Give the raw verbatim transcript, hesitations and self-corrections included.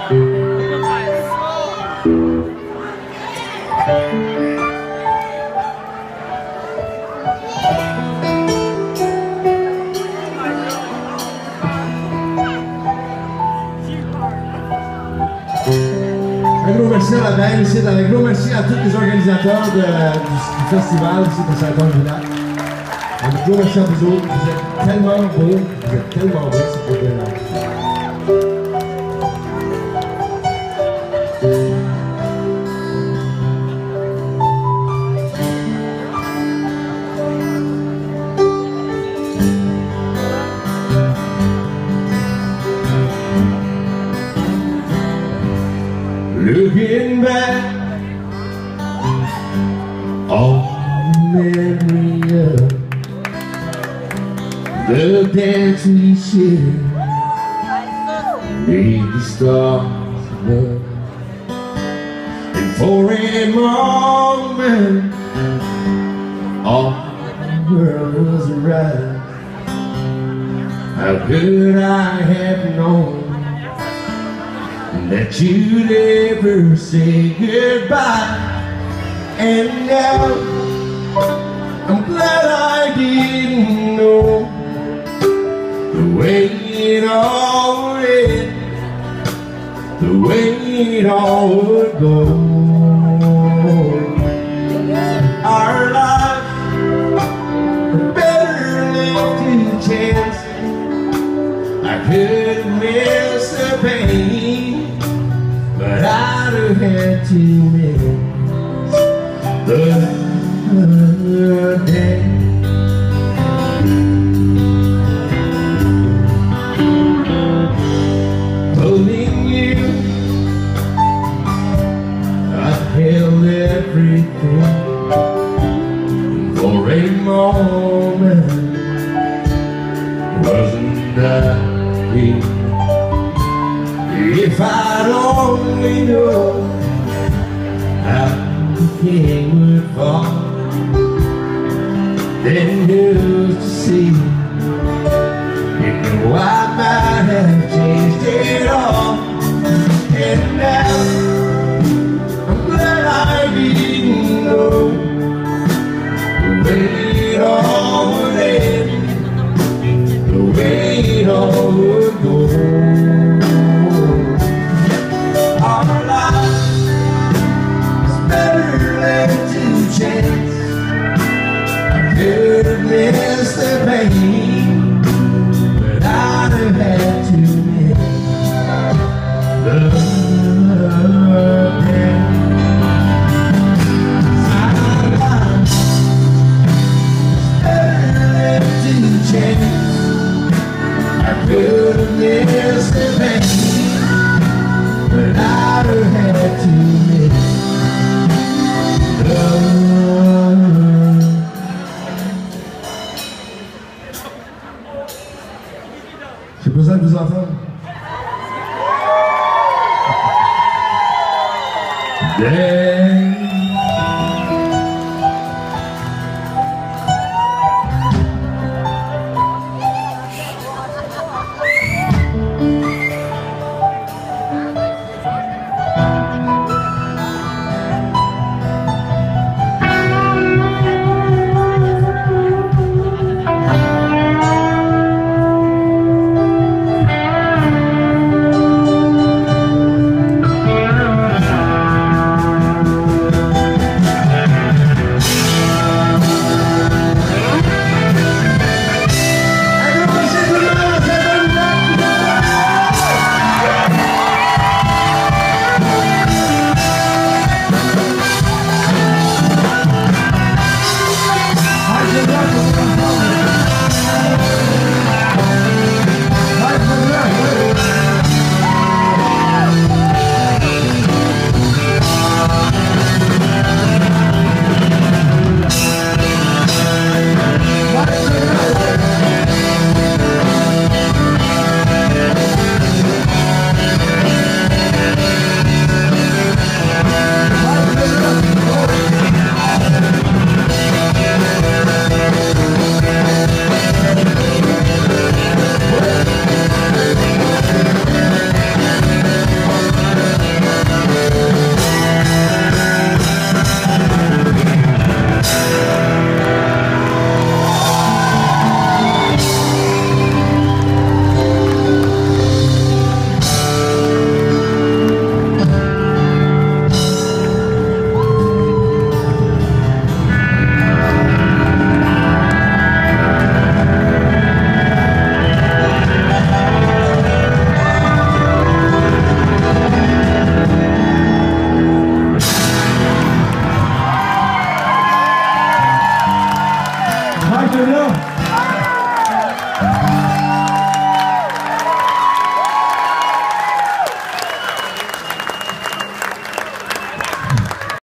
Un gros merci à la belle ici, un gros merci à tous les organisateurs de, du, du festival ici de Saint-Anne-du-Lac. Un gros merci à vous autres, vous êtes tellement beaux, vous êtes tellement beaux, c'est pour bien. Looking back on memory of the dance we shared beneath the stars above, and for a moment all the world was right. How could I have known that you'd ever say goodbye? And now I'm glad I didn't know the way it all ended, the way it all would go. Our lives were better left to chance. I could miss the pain, but I'd have had to miss the day. Holding you, I held everything for a moment. Wasn't I here? If I'd only known how the king would fall, then who's to see? You know I might have changed it all. And now I'm glad I didn't know the way it all would end, the way it all would go. Miss the pain, but I'd have had to miss the day. Sometimes better left to chance. I could have missed the pain, but I'd have had to miss the j'ai besoin de vous entendre. Yeah. Pueblo.